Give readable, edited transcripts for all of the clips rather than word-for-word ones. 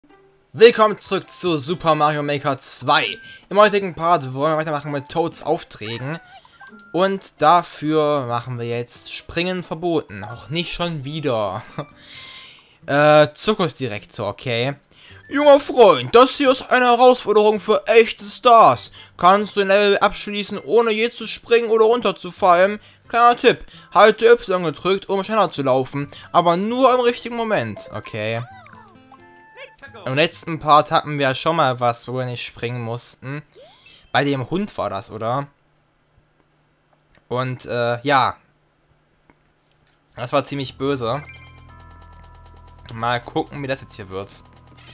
Willkommen zurück zu Super Mario Maker 2. Im heutigen Part wollen wir weitermachen mit Toads Aufträgen. Und dafür machen wir jetzt Springen verboten. Auch nicht schon wieder. Zirkusdirektor, okay. Junger Freund, das hier ist eine Herausforderung für echte Stars. Kannst du den Level abschließen, ohne je zu springen oder runterzufallen? Kleiner Tipp, halte Y gedrückt, um schneller zu laufen, aber nur im richtigen Moment, okay. Im letzten Part hatten wir schon mal was, wo wir nicht springen mussten. Bei dem Hund war das, oder? Und, ja. Das war ziemlich böse. Mal gucken, wie das jetzt hier wird.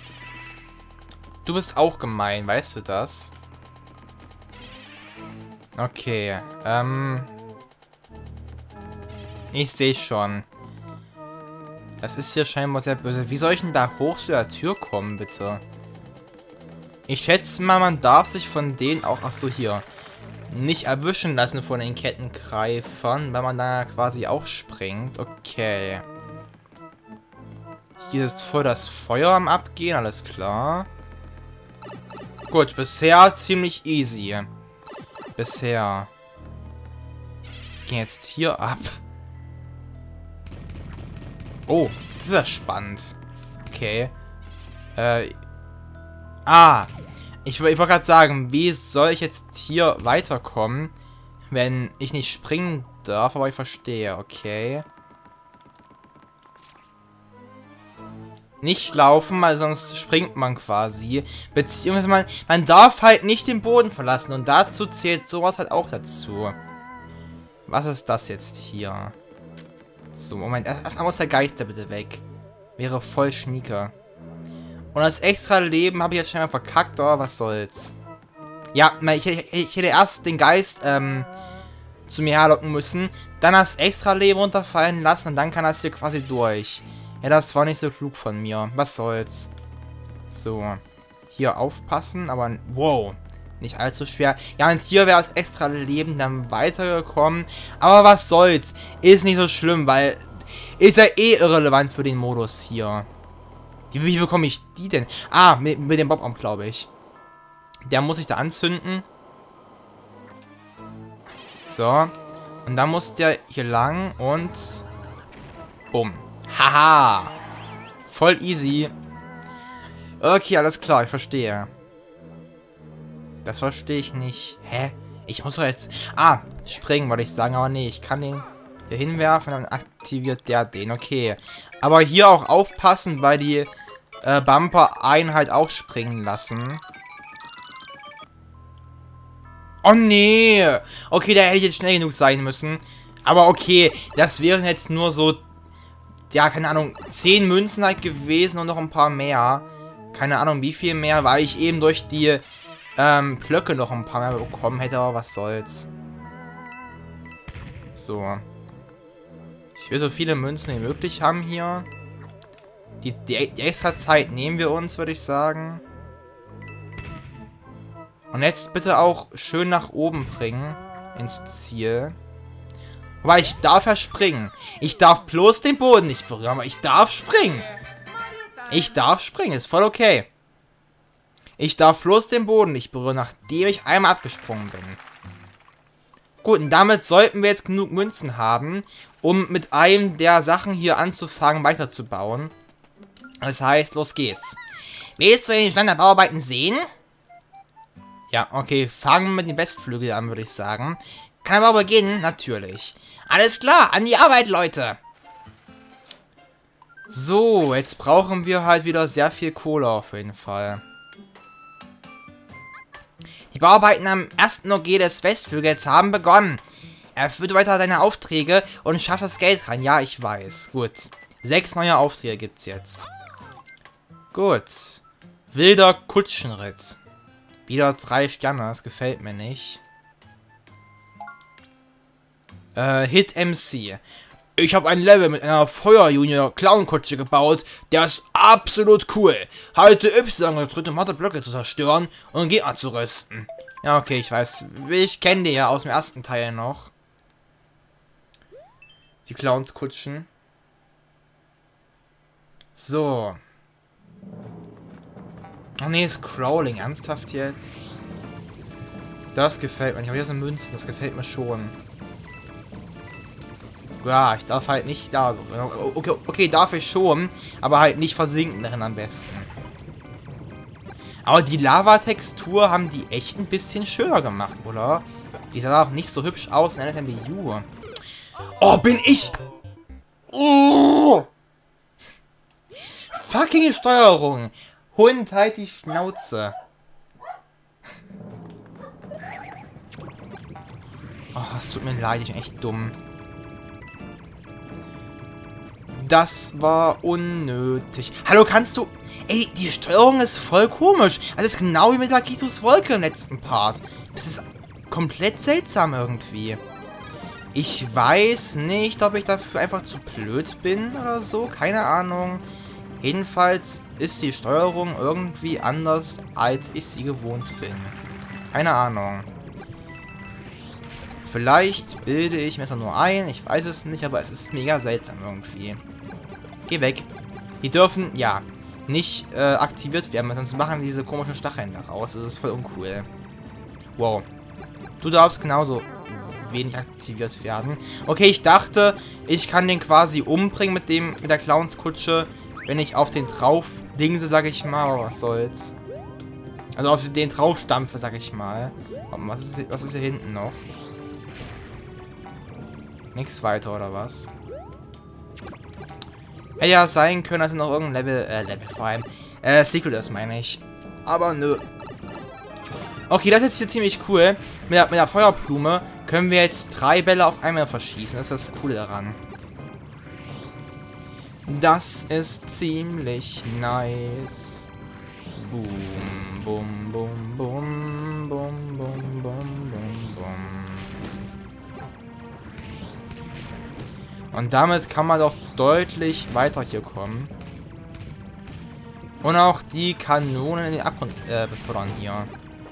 Du bist auch gemein, weißt du das? Okay, ich sehe schon. Das ist hier scheinbar sehr böse. Wie soll ich denn da hoch zu der Tür kommen, bitte? Ich schätze mal, man darf sich von denen auch, ach so, hier, nicht erwischen lassen von den Kettengreifern, weil man da quasi auch springt. Okay. Hier ist voll das Feuer am Abgehen, alles klar. Gut, bisher ziemlich easy. Bisher. Was geht jetzt hier ab? Oh, das ist ja spannend. Okay. Ich wollte gerade sagen, wie soll ich jetzt hier weiterkommen, wenn ich nicht springen darf, aber ich verstehe, okay. Nicht laufen, weil sonst springt man quasi. Beziehungsweise man darf halt nicht den Boden verlassen und dazu zählt sowas halt auch dazu. Was ist das jetzt hier? So, Moment, erstmal muss der Geister bitte weg. Wäre voll schnieke. Und das extra Leben habe ich jetzt schon mal verkackt, aber was soll's. Ja, ich hätte erst den Geist zu mir herlocken müssen, dann das extra Leben runterfallen lassen und dann kann das hier quasi durch. Ja, das war nicht so klug von mir. Was soll's. So, hier aufpassen, aber wow, nicht allzu schwer. Ja, und hier wäre das extra Leben dann weitergekommen. Aber was soll's. Ist nicht so schlimm, weil ist ja eh irrelevant für den Modus hier. Wie bekomme ich die denn? Ah, mit dem Bob-Arm, glaube ich. Der muss ich da anzünden. So. Und dann muss der hier lang und... Bumm. Haha. Voll easy. Okay, alles klar, ich verstehe. Das verstehe ich nicht. Hä? Ich muss doch jetzt... Ah, springen wollte ich sagen, aber nee, ich kann den hier hinwerfen, dann aktiviert der den. Okay. Aber hier auch aufpassen, weil die Bumper einen halt auch springen lassen. Oh nee. Okay, da hätte ich jetzt schnell genug sein müssen. Aber okay, das wären jetzt nur so... Ja, keine Ahnung, 10 Münzen halt gewesen und noch ein paar mehr. Keine Ahnung, wie viel mehr, weil ich eben durch die Blöcke noch ein paar mehr bekommen hätte, aber was soll's. So. Ich will so viele Münzen wie möglich haben hier. Die extra Zeit nehmen wir uns, würde ich sagen. Und jetzt bitte auch schön nach oben bringen. Ins Ziel. Aber ich darf ja springen. Ich darf bloß den Boden nicht berühren, aber ich darf springen. Ich darf springen, ist voll okay. Ich darf bloß den Boden nicht berühren, nachdem ich einmal abgesprungen bin. Gut, und damit sollten wir jetzt genug Münzen haben, um mit einem der Sachen hier anzufangen, weiterzubauen. Das heißt, los geht's. Willst du den Stand der Bauarbeiten sehen? Ja, okay, fangen wir mit den Westflügel an, würde ich sagen. Kann aber beginnen? Natürlich. Alles klar, an die Arbeit, Leute! So, jetzt brauchen wir halt wieder sehr viel Kohle auf jeden Fall. Die Bauarbeiten am ersten OG des Westflügels haben begonnen. Erfülle weiter deine Aufträge und schaff das Geld rein. Ja, ich weiß. Gut. 6 neue Aufträge gibt's jetzt. Gut. Wilder Kutschenritt. Wieder 3 Sterne, das gefällt mir nicht. Hit MC. Ich habe ein Level mit einer Feuer-Junior-Clown-Kutsche gebaut. Der ist absolut cool. Halte Y gedrückt, um harte Blöcke zu zerstören und Gegner zu rüsten. Ja, okay, ich weiß. Ich kenne die ja aus dem ersten Teil noch. Die Clownskutschen. So. Oh nee, Scrolling. Ernsthaft jetzt? Das gefällt mir. Ich habe hier so Münzen. Das gefällt mir schon. Ja, ich darf halt nicht da. Okay, darf ich schon. Aber halt nicht versinken darin am besten. Aber die Lava-Textur haben die echt ein bisschen schöner gemacht, oder? Die sah auch nicht so hübsch aus in NSMBU. Oh, bin ich... Oh! Fucking Steuerung! Hund, halt die Schnauze! Oh, es tut mir leid, ich bin echt dumm. Das war unnötig. Hallo, kannst du... Ey, die Steuerung ist voll komisch. Das ist genau wie mit Lakitus Wolke im letzten Part. Das ist komplett seltsam irgendwie. Ich weiß nicht, ob ich dafür einfach zu blöd bin oder so. Keine Ahnung. Jedenfalls ist die Steuerung irgendwie anders, als ich sie gewohnt bin. Keine Ahnung. Vielleicht bilde ich mir das nur ein. Ich weiß es nicht, aber es ist mega seltsam irgendwie. Geh weg. Die dürfen, ja, nicht aktiviert werden, sonst machen diese komischen Stacheln da raus. Das ist voll uncool. Wow. Du darfst genauso wenig aktiviert werden. Okay, ich dachte, ich kann den quasi umbringen mit der Clownskutsche, wenn ich auf den drauf dingse, sag ich mal. Aber was soll's. Also auf den drauf stampfe, sag ich mal. Was ist hier hinten noch? Nichts weiter, oder was? Hätte ja sein können, dass noch irgendein Level vor allem, Secret ist, meine ich. Aber nö. Okay, das ist jetzt hier ziemlich cool. Mit der Feuerblume können wir jetzt 3 Bälle auf einmal verschießen. Das ist das Coole daran. Das ist ziemlich nice. Boom, boom, boom, boom, boom, boom, boom, boom, boom. Und damit kann man doch deutlich weiter hier kommen. Und auch die Kanonen in den Abgrund befördern hier.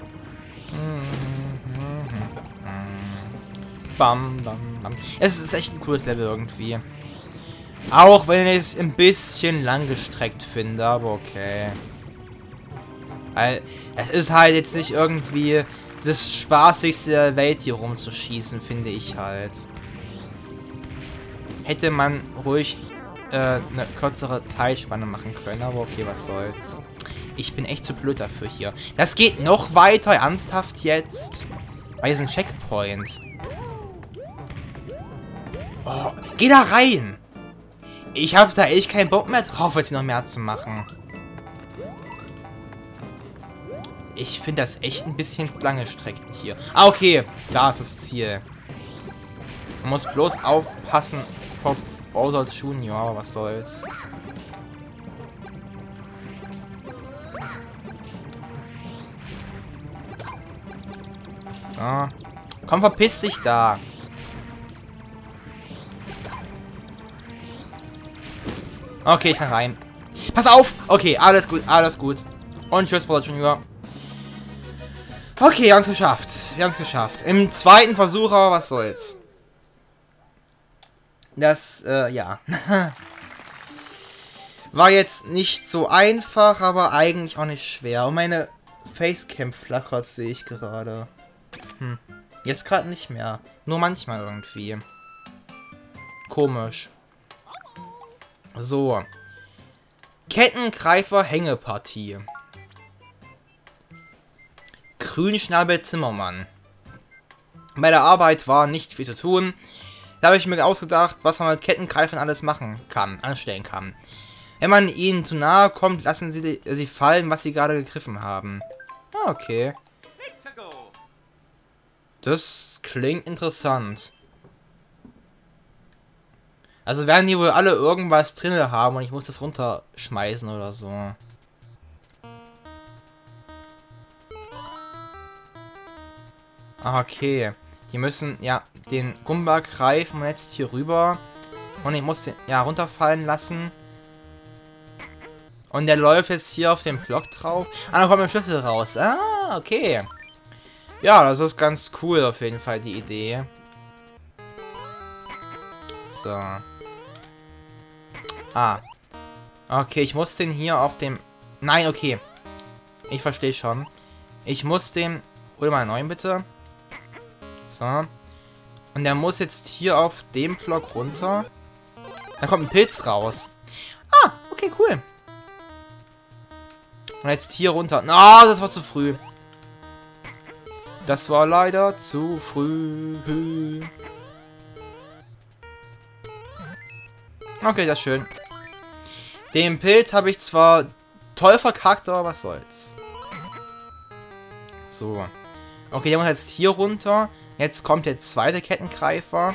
Bam, bam, bam. Es ist echt ein cooles Level irgendwie. Auch wenn ich es ein bisschen langgestreckt finde, aber okay. Weil es ist halt jetzt nicht irgendwie das Spaßigste der Welt, hier rumzuschießen, finde ich halt. Hätte man ruhig eine kürzere Zeitspanne machen können, aber okay, was soll's. Ich bin echt zu blöd dafür hier. Das geht noch weiter, ernsthaft jetzt? Weil hier sind Checkpoints. Oh, geh da rein! Ich habe da echt keinen Bock mehr drauf, jetzt noch mehr zu machen. Ich finde das echt ein bisschen lange gestreckt hier. Ah, okay. Da ist das Ziel. Man muss bloß aufpassen vor Bowser Junior. Was soll's. So. Komm, verpiss dich da. Okay, ich kann rein. Pass auf! Okay, alles gut, alles gut. Und tschüss, Bowser Junior. Okay, wir haben es geschafft. Wir haben es geschafft. Im zweiten Versuch, aber was soll's. Das, ja. War jetzt nicht so einfach, aber eigentlich auch nicht schwer. Und meine Facecam flackert, sehe ich gerade. Jetzt gerade nicht mehr. Nur manchmal irgendwie. Komisch. So. Kettengreifer-Hängepartie. Grünschnabel Zimmermann. Bei der Arbeit war nicht viel zu tun. Da habe ich mir ausgedacht, was man mit Kettengreifern alles anstellen kann. Wenn man ihnen zu nahe kommt, lassen sie fallen, was sie gerade gegriffen haben. Ah, okay. Das klingt interessant. Also werden die wohl alle irgendwas drin haben und ich muss das runterschmeißen oder so. Ah, okay. Die müssen, ja, den Gumba greifen und jetzt hier rüber. Und ich muss den, ja, runterfallen lassen. Und der läuft jetzt hier auf den Block drauf. Ah, dann kommt der Schlüssel raus. Ah, okay. Ja, das ist ganz cool auf jeden Fall, die Idee. So. Ah. Okay, ich muss den hier auf dem... Nein, okay. Ich verstehe schon. Ich muss den... Hol mal einen neuen, bitte. So. Und der muss jetzt hier auf dem Block runter. Da kommt ein Pilz raus. Ah, okay, cool. Und jetzt hier runter. Ah, das war zu früh. Das war leider zu früh. Okay, das ist schön. Den Pilz habe ich zwar toll verkackt, aber was soll's. So. Okay, der muss jetzt hier runter. Jetzt kommt der zweite Kettengreifer.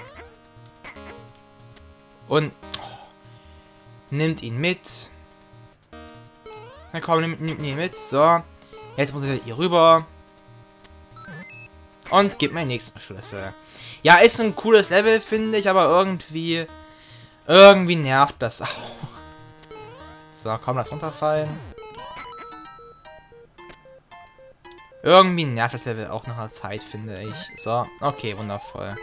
Und nimmt ihn mit. Na komm, nimmt ihn mit. So. Jetzt muss ich hier rüber. Und gibt mir den nächsten Schlüssel. Ja, ist ein cooles Level, finde ich, aber irgendwie nervt das auch. So, komm, lass runterfallen. Irgendwie nervt das Level auch nach einer Zeit, finde ich. So, okay, wundervoll.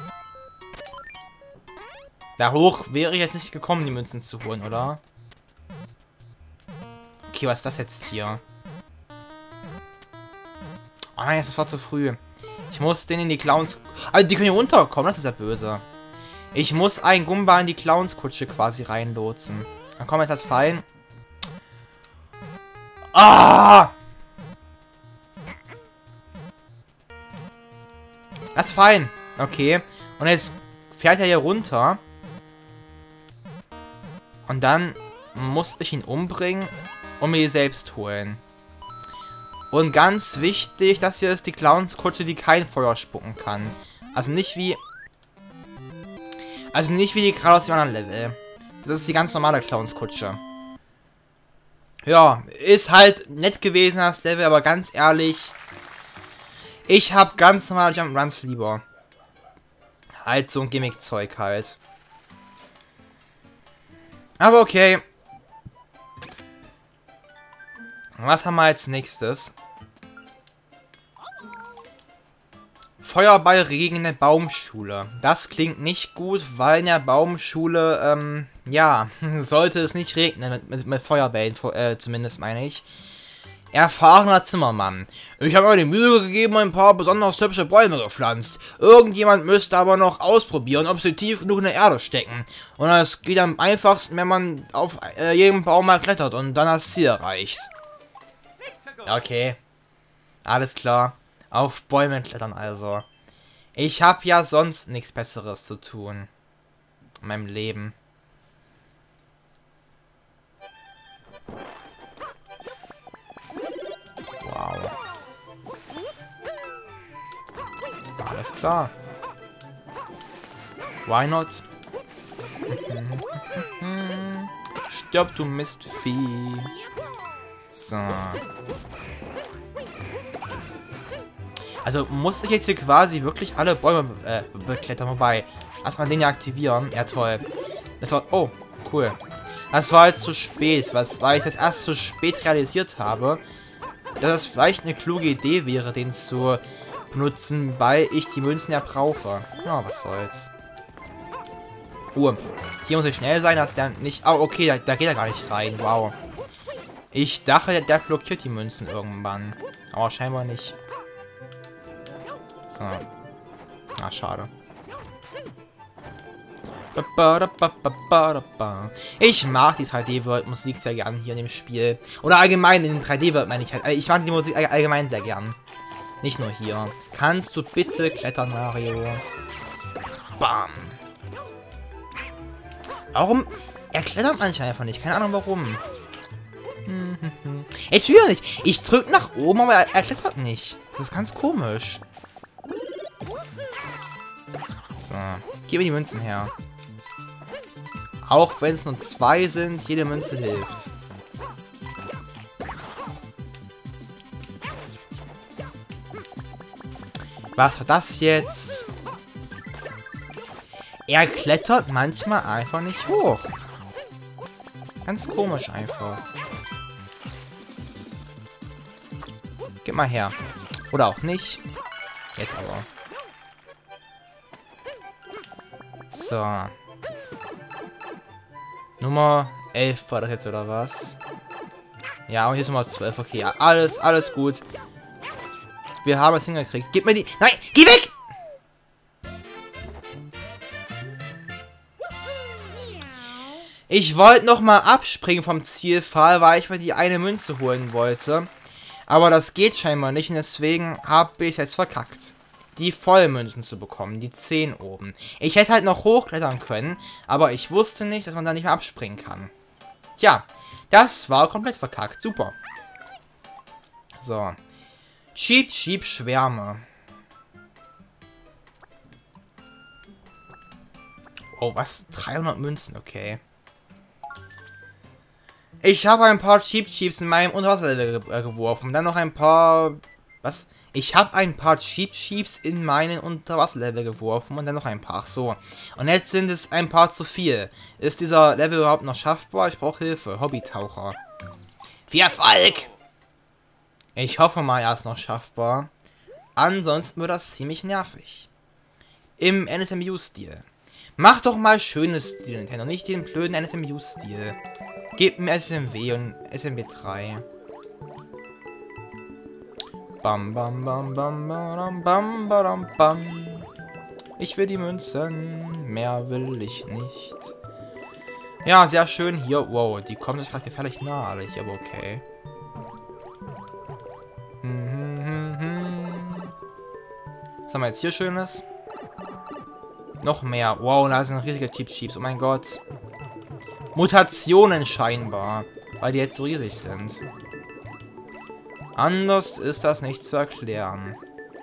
Da hoch wäre ich jetzt nicht gekommen, die Münzen zu holen, oder? Okay, was ist das jetzt hier? Oh nein, das war zu früh. Ich muss den in die Clowns... Also, die können hier runterkommen, das ist ja böse. Ich muss einen Gumba in die Clownskutsche quasi reinlotsen. Dann kommt etwas fallen. Ah! Das ist fein. Okay. Und jetzt fährt er hier runter. Und dann muss ich ihn umbringen und mir die selbst holen. Und ganz wichtig, das hier ist die Clownskutsche, die kein Feuer spucken kann. Also nicht wie die gerade aus dem anderen Level. Das ist die ganz normale Clownskutsche. Ja, ist halt nett gewesen, das Level, aber ganz ehrlich, ich habe ganz normale Jump'n'Runs lieber. Halt so ein Gimmick-Zeug halt. Aber okay. Was haben wir als nächstes? Feuerballregen in der Baumschule. Das klingt nicht gut, weil in der Baumschule, ja, sollte es nicht regnen mit Feuerbällen, zumindest meine ich. Erfahrener Zimmermann. Ich habe mir die Mühe gegeben, ein paar besonders hübsche Bäume gepflanzt. Irgendjemand müsste aber noch ausprobieren, ob sie tief genug in der Erde stecken. Und das geht am einfachsten, wenn man auf jedem Baum mal klettert und dann das Ziel erreicht. Okay. Alles klar. Auf Bäume klettern also. Ich habe ja sonst nichts Besseres zu tun. In meinem Leben. Wow. Alles klar. Why not? Stirb, du Mistvieh. So. Also muss ich jetzt hier quasi wirklich alle Bäume beklettern, wobei. Erstmal den hier aktivieren. Ja, toll. Das war... Oh, cool. Das war jetzt zu spät, weil ich das erst zu spät realisiert habe, dass es vielleicht eine kluge Idee wäre, den zu benutzen, weil ich die Münzen ja brauche. Ja, was soll's. Hier muss ich schnell sein, dass der nicht... Oh, okay, da geht er gar nicht rein. Wow. Ich dachte, der blockiert die Münzen irgendwann. Aber scheinbar nicht. So. Ah, schade. Ich mag die 3D-World-Musik sehr gern hier in dem Spiel. Oder allgemein in den 3D-World meine ich halt. Ich mag die Musik allgemein sehr gern. Nicht nur hier. Kannst du bitte klettern, Mario? Bam. Warum? Er klettert manchmal einfach nicht. Keine Ahnung warum. Ich will nicht. Ich drück nach oben, aber er klettert nicht. Das ist ganz komisch. So. Gib mir die Münzen her. Auch wenn es nur 2 sind, jede Münze hilft. Was war das jetzt? Er klettert manchmal einfach nicht hoch. Ganz komisch einfach. Gib mal her. Oder auch nicht. Jetzt aber. So. Nummer 11 war das jetzt, oder was? Ja, und hier ist Nummer 12. Okay, ja, alles gut. Wir haben es hingekriegt. Gib mir die... Nein, geh weg! Ich wollte nochmal abspringen vom Zielpfahl, weil ich mir die eine Münze holen wollte. Aber das geht scheinbar nicht und deswegen habe ich es jetzt verkackt. Die Vollmünzen zu bekommen, die 10 oben. Ich hätte halt noch hochklettern können, aber ich wusste nicht, dass man da nicht mehr abspringen kann. Tja, das war komplett verkackt. Super. So. Cheap, cheap, Schwärme. Oh, was? 300 Münzen, okay. Ich habe ein paar Cheap Cheeps in meinem Unterwasserlevel geworfen. Dann noch ein paar... Was? Ich habe ein paar Cheap Cheeps in meinen Unterwasserlevel geworfen und dann noch ein paar. Ach so. Und jetzt sind es ein paar zu viel. Ist dieser Level überhaupt noch schaffbar? Ich brauche Hilfe. Hobbytaucher. Viel Erfolg! Ich hoffe mal, er ist noch schaffbar. Ansonsten wird das ziemlich nervig. Im NSMU-Stil. Mach doch mal schönes Stil, Nintendo. Nicht den blöden NSMU-Stil. Gebt mir SMW und SMB3. Bam, bam, bam, bam, bam, bam, bam, bam. Ich will die Münzen. Mehr will ich nicht. Ja, sehr schön hier. Wow, die kommen sich gerade gefährlich nahe, alle hier, aber okay. Was haben wir jetzt hier Schönes? Noch mehr. Wow, da sind riesige Cheap Cheeps. Oh mein Gott. Mutationen scheinbar. Weil die jetzt so riesig sind. Anders ist das nicht zu erklären.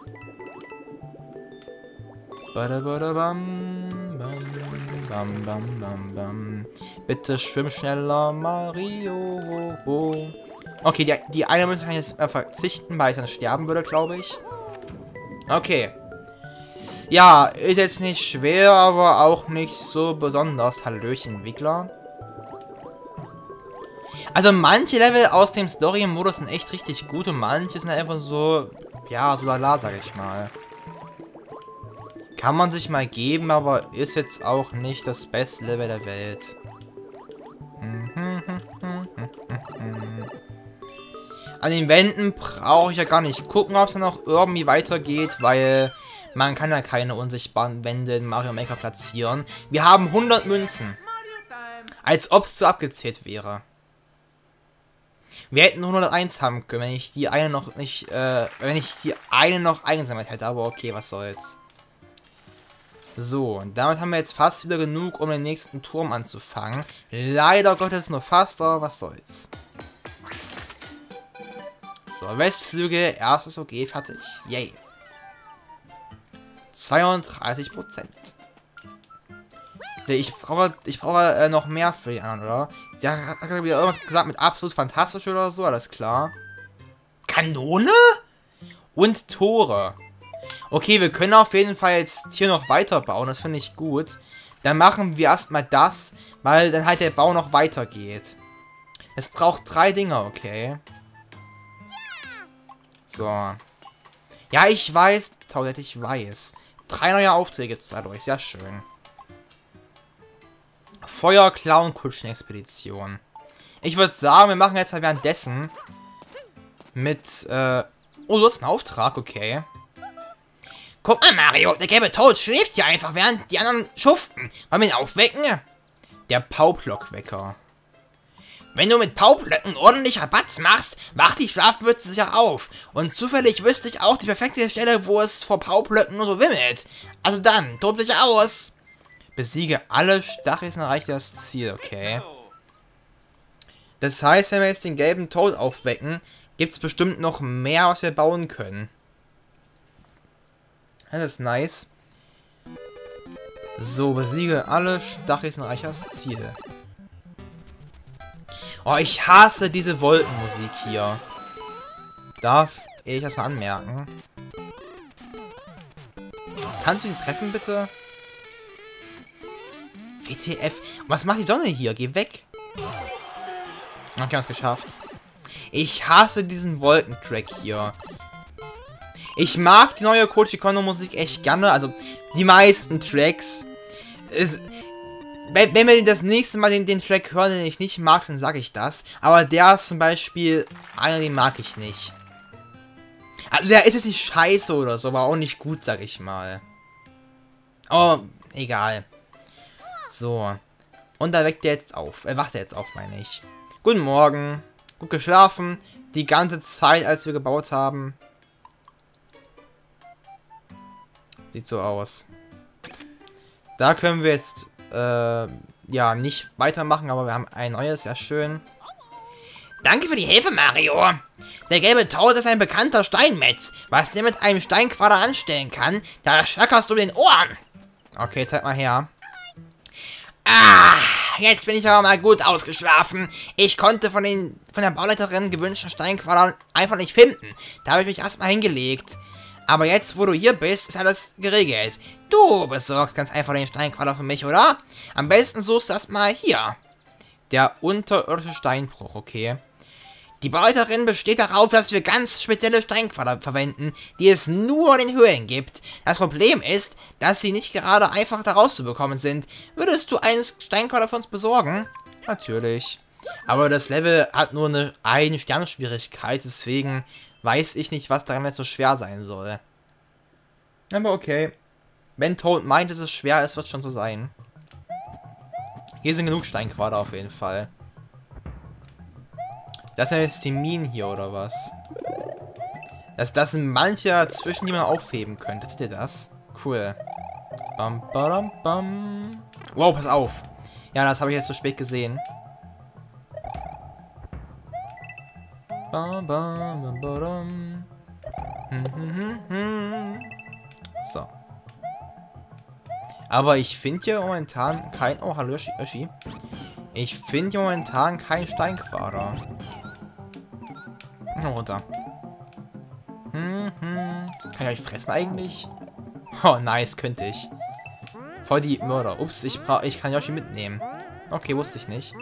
Bitte schwimm schneller, Mario. Okay, die eine Münze kann ich jetzt verzichten, weil ich dann sterben würde, glaube ich. Okay. Ja, ist jetzt nicht schwer, aber auch nicht so besonders. Hallöchen, Entwickler. Also manche Level aus dem Story-Modus sind echt richtig gut und manche sind einfach so, ja, so lala, sag ich mal. Kann man sich mal geben, aber ist jetzt auch nicht das beste Level der Welt. An den Wänden brauche ich ja gar nicht gucken, ob es dann noch irgendwie weitergeht, weil man kann ja keine unsichtbaren Wände in Mario Maker platzieren. Wir haben 100 Münzen. Als ob es so abgezählt wäre. Wir hätten 101 haben können, wenn ich die eine noch nicht, eingesammelt hätte, aber okay, was soll's. So, und damit haben wir jetzt fast wieder genug, um den nächsten Turm anzufangen. Leider Gottes nur fast, aber was soll's. So, Westflügel, erstes OG, fertig. Yay. 32%. Ich brauche noch mehr für die anderen, oder? Der hat wieder irgendwas gesagt mit absolut fantastisch oder so, alles klar. Kanone? Und Tore. Okay, wir können auf jeden Fall jetzt hier noch weiterbauen, das finde ich gut. Dann machen wir erstmal das, weil dann halt der Bau noch weitergeht. Es braucht 3 Dinger, okay. So. Ja, ich weiß, Tausend, ich weiß. 3 neue Aufträge gibt es dadurch, sehr schön. Feuer-Clown-Kutschen-Expedition. Ich würde sagen, wir machen jetzt halt währenddessen mit, oh, du hast einen Auftrag, okay. Guck mal, Mario, der gelbe Toad schläft hier einfach, während die anderen schuften. Wollen wir ihn aufwecken? Der Paublockwecker. Wenn du mit Paublöcken ordentlich Rabatz machst, wacht die Schlafmütze sicher auf. Und zufällig wüsste ich auch die perfekte Stelle, wo es vor Paublöcken nur so wimmelt. Also dann, tob dich aus. Besiege alle Stacheln, erreicht das Ziel, okay. Das heißt, wenn wir jetzt den gelben Toad aufwecken, gibt es bestimmt noch mehr, was wir bauen können. Das ist nice. So, besiege alle Stacheln, erreicht das Ziel. Oh, ich hasse diese Wolkenmusik hier. Darf ich das mal anmerken? Kannst du ihn treffen, bitte? WTF. Was macht die Sonne hier? Geh weg. Okay, wir haben es geschafft. Ich hasse diesen Wolkentrack hier. Ich mag die neue Koji Kondo Musik echt gerne. Also, die meisten Tracks. Wenn wir das nächste Mal den Track hören, den ich nicht mag, dann sage ich das. Aber der ist zum Beispiel einer, den mag ich nicht. Also der ist jetzt nicht scheiße oder so, aber auch nicht gut, sag ich mal. Oh, egal. So. Und da wacht er jetzt auf, meine ich. Guten Morgen. Gut geschlafen. Die ganze Zeit, als wir gebaut haben. Sieht so aus. Da können wir jetzt, ja, nicht weitermachen, aber wir haben ein neues, sehr schön. Danke für die Hilfe, Mario. Der gelbe Tod ist ein bekannter Steinmetz. Was der mit einem Steinquader anstellen kann, da schlackerst du den Ohren. Okay, zeig mal her. Ah, jetzt bin ich aber mal gut ausgeschlafen. Ich konnte von der Bauleiterin gewünschten Steinquader einfach nicht finden. Da habe ich mich erstmal hingelegt. Aber jetzt, wo du hier bist, ist alles geregelt. Du besorgst ganz einfach den Steinquader für mich, oder? Am besten suchst du erstmal hier. Der unterirdische Steinbruch, okay. Die Bauleiterin besteht darauf, dass wir ganz spezielle Steinquader verwenden, die es nur in den Höhlen gibt. Das Problem ist, dass sie nicht gerade einfach da rauszubekommen sind. Würdest du einen Steinquader für uns besorgen? Natürlich. Aber das Level hat nur eine Ein-Stern-Schwierigkeit, deswegen weiß ich nicht, was daran jetzt so schwer sein soll. Aber okay. Wenn Toad meint, dass es schwer ist, wird es schon so sein. Hier sind genug Steinquader auf jeden Fall. Das sind jetzt die Minen hier, oder was? Das sind manche dazwischen, die man aufheben könnte. Seht ihr das? Cool. Bam, badam, bam. Wow, pass auf. Ja, das habe ich jetzt so spät gesehen. Bam, bam, bam, badam. So. Aber ich finde hier momentan kein... Oh, hallo, Yoshi. Ich finde hier momentan kein Steinquader. Runter. Kann ich euch fressen eigentlich? Oh, nice, könnte ich. Voll die Mörder. Ups, ich kann Yoshi mitnehmen. Okay, wusste ich nicht.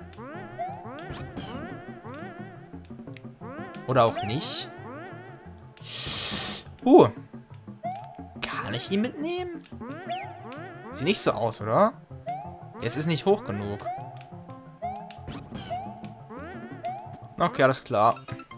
Oder auch nicht. Kann ich ihn mitnehmen? Sieht nicht so aus, oder? Es ist nicht hoch genug. Okay, alles klar.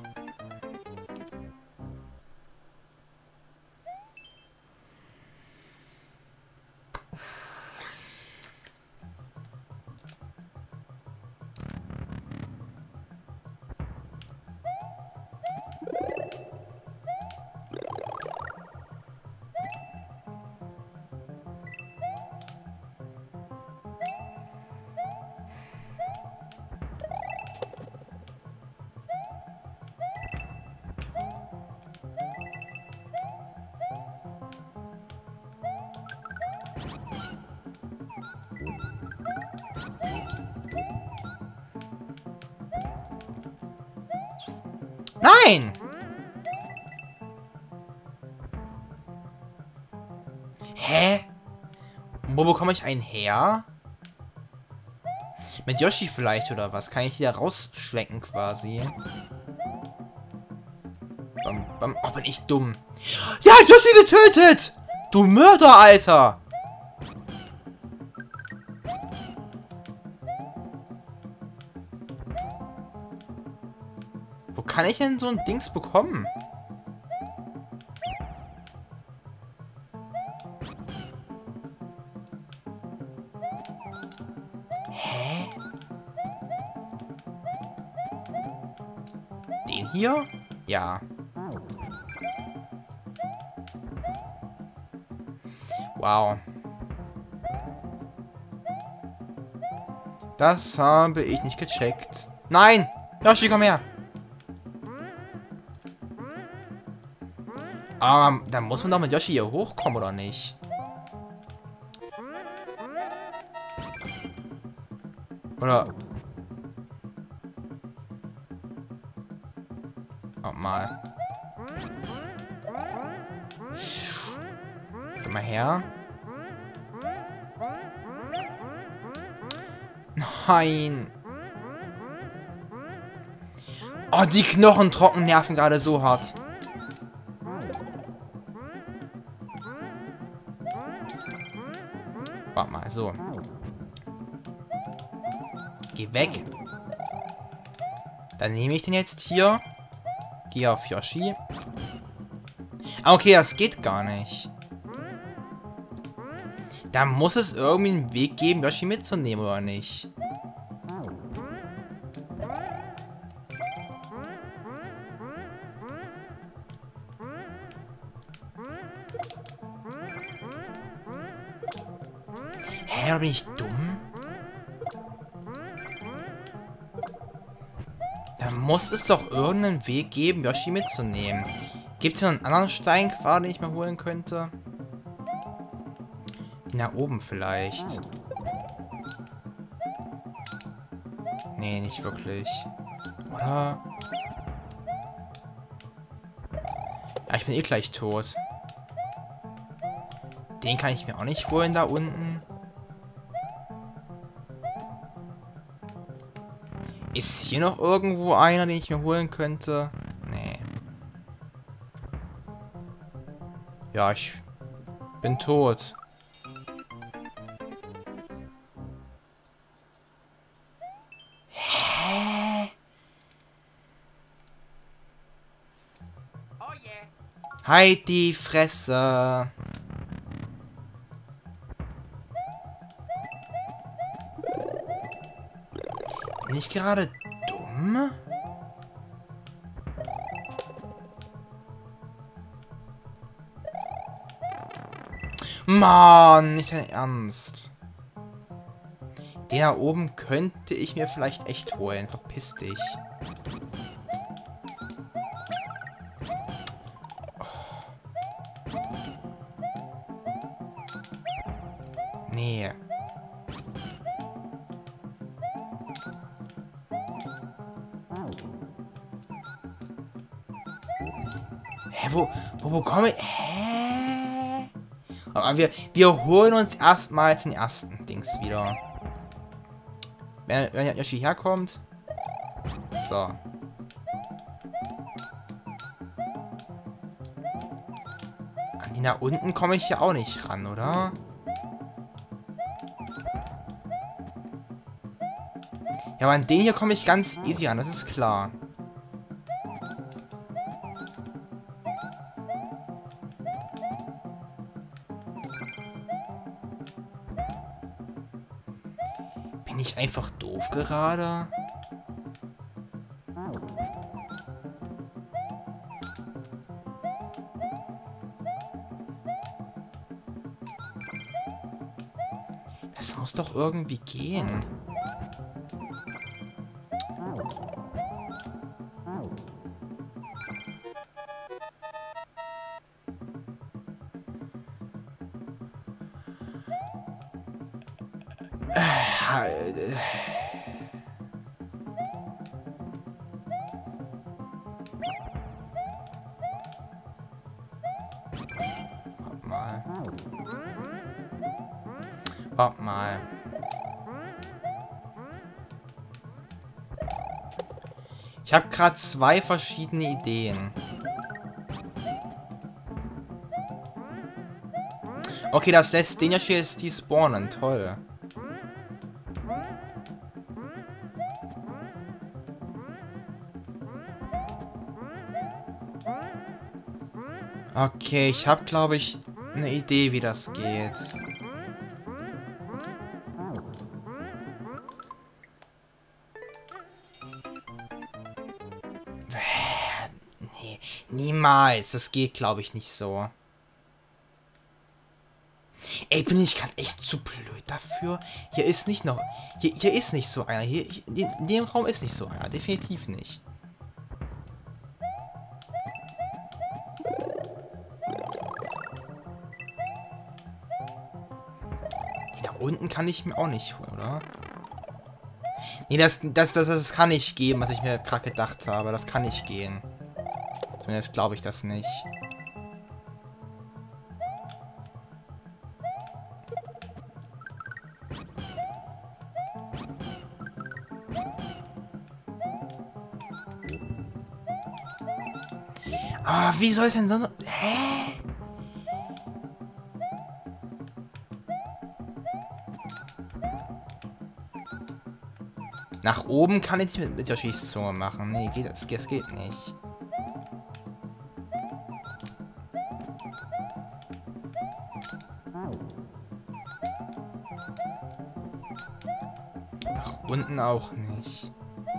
Nein! Hä? Wo bekomme ich einen her? Mit Yoshi vielleicht oder was? Kann ich die da rausschlecken quasi? Bam, bam. Oh, bin ich dumm. Ja, Yoshi getötet! Du Mörder, Alter! Wo kann ich denn so ein Dings bekommen? Hä? Den hier? Ja. Wow. Das habe ich nicht gecheckt. Nein! Yoshi, komm her! Da muss man doch mit Yoshi hier hochkommen, oder nicht? Oder... Oh, mal. Geh mal her. Nein. Oh, die Knochentrocken nerven gerade so hart. Warte mal, so. Geh weg. Dann nehme ich den jetzt hier. Gehe auf Yoshi. Ah, okay, das geht gar nicht. Da muss es irgendwie einen Weg geben, Yoshi mitzunehmen, oder nicht? Hä, oder bin ich dumm? Da muss es doch irgendeinen Weg geben, Yoshi mitzunehmen. Gibt es hier noch einen anderen Stein quasi, den ich mal holen könnte? Nach oben vielleicht. Nee, nicht wirklich. Oder? Ja, ich bin eh gleich tot. Den kann ich mir auch nicht holen da unten. Ist hier noch irgendwo einer, den ich mir holen könnte? Nee. Ja, ich bin tot. Hä? Halt die Fresse. Bin ich gerade dumm? Mann, nicht dein Ernst. Den da oben könnte ich mir vielleicht echt holen. Verpiss dich. Nee. Hä, wo komme ich? Hä? Aber wir holen uns erstmals den ersten Dings wieder. Wenn Yoshi herkommt. So. An die da unten komme ich ja auch nicht ran, oder? Ja, aber an den hier komme ich ganz easy an, das ist klar. Bin ich einfach doof gerade? Das muss doch irgendwie gehen. Warte mal. Ich habe gerade zwei verschiedene Ideen. Okay, das lässt den ja hier jetzt die spawnen. Toll. Okay, ich habe, glaube ich, eine Idee, wie das geht. Nee, niemals. Das geht, glaube ich, nicht so. Ey, bin ich gerade echt zu blöd dafür? Hier ist nicht noch... Hier ist nicht so einer. Hier, in dem Raum ist nicht so einer. Definitiv nicht. Da unten kann ich mir auch nicht holen, oder? Nee, das kann nicht gehen, was ich mir gerade gedacht habe. Das kann nicht gehen. Zumindest glaube ich das nicht. Ah, wie soll es denn so... Hä? Nach oben kann ich nicht mit der Schießzunge machen. Nee, das geht nicht. Nach unten auch nicht.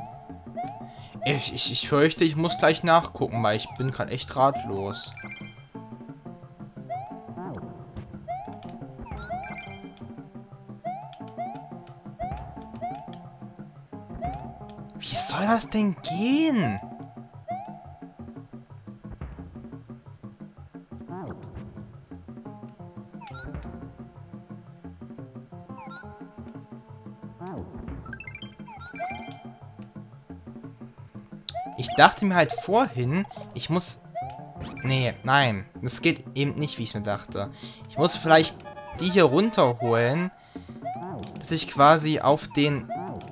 Ich fürchte, ich muss gleich nachgucken, weil ich bin gerade echt ratlos. Wie soll das denn gehen? Ich dachte mir halt vorhin, ich muss... Nee, nein. Das geht eben nicht, wie ich mir dachte. Ich muss vielleicht die hier runterholen, dass ich quasi auf den...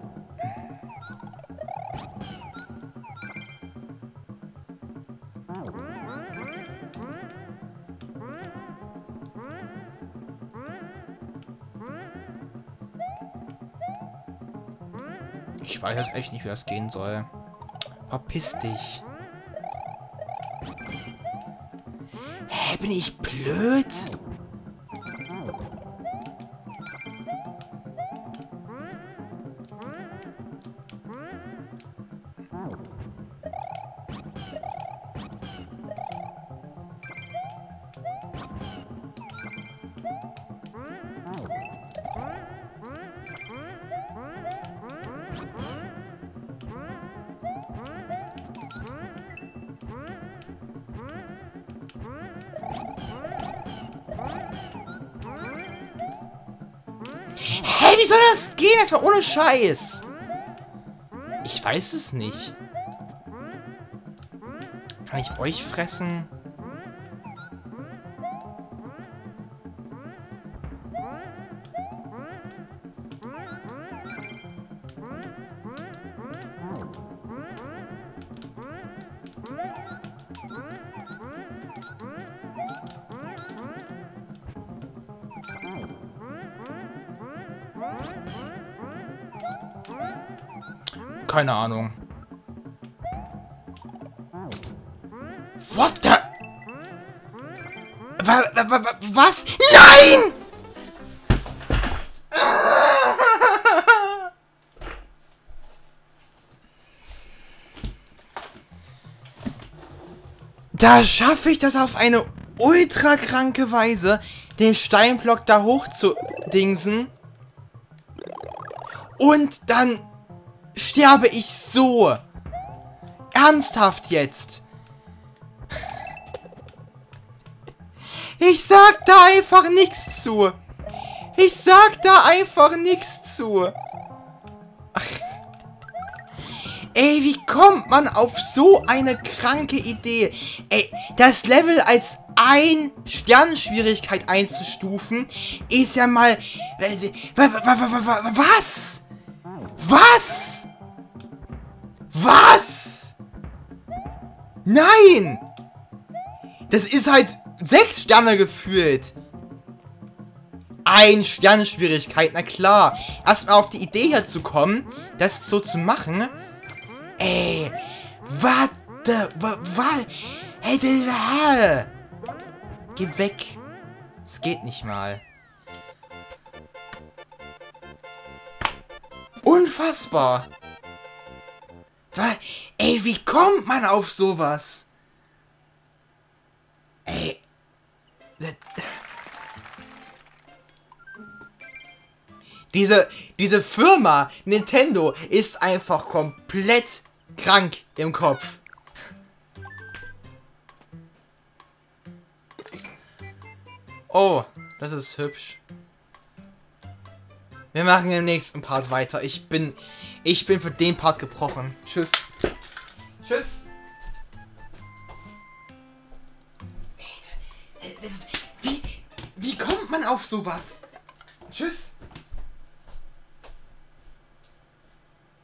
Ich weiß jetzt echt nicht, wie das gehen soll. Verpiss dich. Hä, bin ich blöd? Hä, wie soll das gehen? Erstmal ohne Scheiß. Ich weiß es nicht. Kann ich euch fressen? Keine Ahnung. What the... Was? Nein! Da schaffe ich das auf eine ultra kranke Weise, den Steinblock da hoch zu dingsen. Und dann sterbe ich so. Ernsthaft jetzt. Ich sag da einfach nichts zu. Ich sag da einfach nichts zu. Ach. Ey, wie kommt man auf so eine kranke Idee? Ey, das Level als 1 Sternenschwierigkeit einzustufen, ist ja mal... Was? Was? Was? Nein! Das ist halt 6 Sterne gefühlt. 1 Sternenschwierigkeit, na klar. Erstmal auf die Idee hier zu kommen, das so zu machen. Ey, warte, was? Hey, geh weg. Es geht nicht mal. Unfassbar. Ey, wie kommt man auf sowas? Ey. Diese Firma Nintendo ist einfach komplett krank im Kopf. Oh, das ist hübsch. Wir machen im nächsten Part weiter. Ich bin für den Part gebrochen. Tschüss. Tschüss. Wie kommt man auf sowas? Tschüss.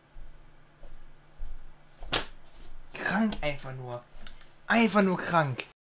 Krank einfach nur. Einfach nur krank.